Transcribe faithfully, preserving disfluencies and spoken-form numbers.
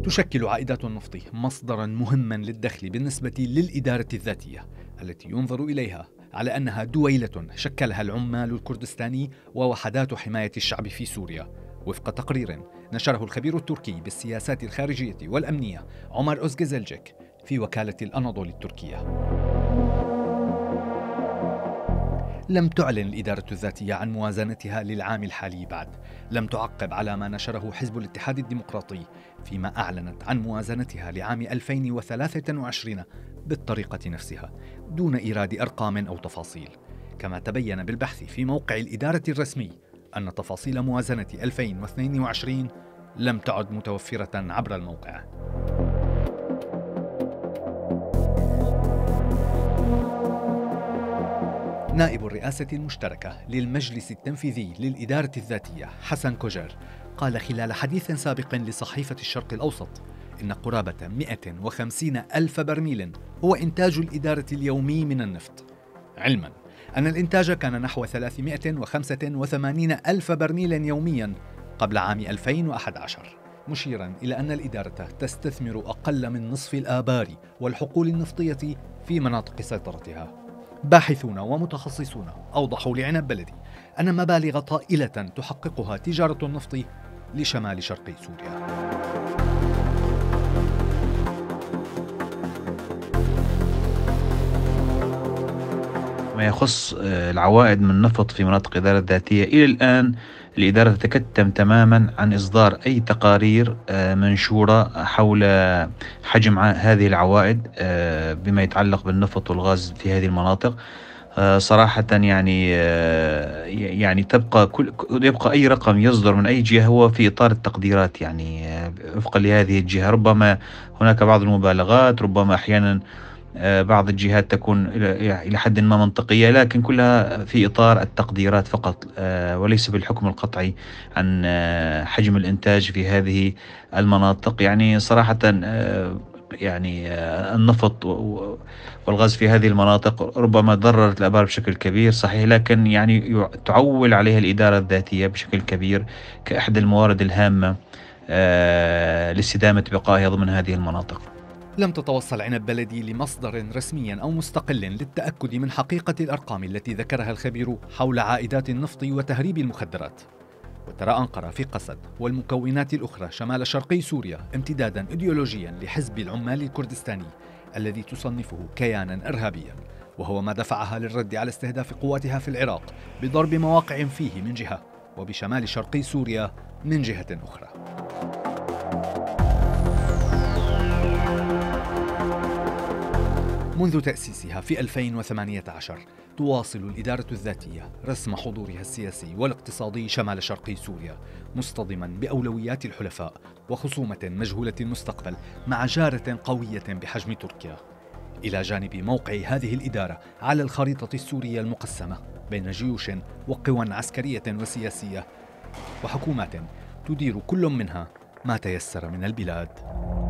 تشكل عائدات النفط مصدرا مهما للدخل بالنسبة للإدارة الذاتية التي ينظر إليها على أنها دويلة شكلها العمال الكردستاني ووحدات حماية الشعب في سوريا، وفق تقرير نشره الخبير التركي بالسياسات الخارجية والأمنية عمر أوزجزلجيك في وكالة الأناضول التركية. لم تعلن الإدارة الذاتية عن موازنتها للعام الحالي بعد، لم تعقب على ما نشره حزب الاتحاد الديمقراطي فيما أعلنت عن موازنتها لعام ألفين وثلاثة وعشرين بالطريقة نفسها دون إيراد أرقام أو تفاصيل، كما تبين بالبحث في موقع الإدارة الرسمي أن تفاصيل موازنة ألفين واثنين وعشرين لم تعد متوفرة عبر الموقع. نائب الرئاسة المشتركة للمجلس التنفيذي للإدارة الذاتية حسن كوجر قال خلال حديث سابق لصحيفة الشرق الأوسط إن قرابة مئة وخمسين ألف برميل هو إنتاج الإدارة اليومي من النفط، علما أن الإنتاج كان نحو ثلاثمئة وخمسة وثمانين ألف برميل يوميا قبل عام ألفين وأحد عشر، مشيرا إلى أن الإدارة تستثمر أقل من نصف الآبار والحقول النفطية في مناطق سيطرتها. باحثون ومتخصصون أوضحوا لعنب بلدي أن مبالغ طائلة تحققها تجارة النفط لشمال شرق سوريا. ما يخص العوائد من النفط في مناطق الإدارة الذاتية، إلى الآن الإدارة تتكتم تماما عن إصدار أي تقارير منشورة حول حجم هذه العوائد بما يتعلق بالنفط والغاز في هذه المناطق. صراحة يعني يعني تبقى كل يبقى أي رقم يصدر من أي جهة هو في إطار التقديرات، يعني وفقا لهذه الجهة. ربما هناك بعض المبالغات، ربما أحيانا بعض الجهات تكون إلى حد ما منطقية، لكن كلها في إطار التقديرات فقط وليس بالحكم القطعي عن حجم الإنتاج في هذه المناطق. يعني صراحة يعني النفط والغاز في هذه المناطق ربما ضررت الآبار بشكل كبير صحيح، لكن يعني تعول عليها الإدارة الذاتية بشكل كبير كأحد الموارد الهامة لاستدامة بقائها ضمن هذه المناطق. لم تتوصل عنب بلدي لمصدر رسمي أو مستقل للتأكد من حقيقة الأرقام التي ذكرها الخبير حول عائدات النفط وتهريب المخدرات. وترى أنقرة في قسد والمكونات الأخرى شمال شرقي سوريا امتدادا إيديولوجيا لحزب العمال الكردستاني الذي تصنفه كيانا إرهابيا، وهو ما دفعها للرد على استهداف قواتها في العراق بضرب مواقع فيه من جهة وبشمال شرقي سوريا من جهة أخرى. منذ تأسيسها في ألفين وثمانية عشر تواصل الإدارة الذاتية رسم حضورها السياسي والاقتصادي شمال شرقي سوريا، مصطدما بأولويات الحلفاء وخصومة مجهولة المستقبل مع جارة قوية بحجم تركيا، إلى جانب موقع هذه الإدارة على الخريطة السورية المقسمة بين جيوش وقوى عسكرية وسياسية وحكومات تدير كل منها ما تيسر من البلاد.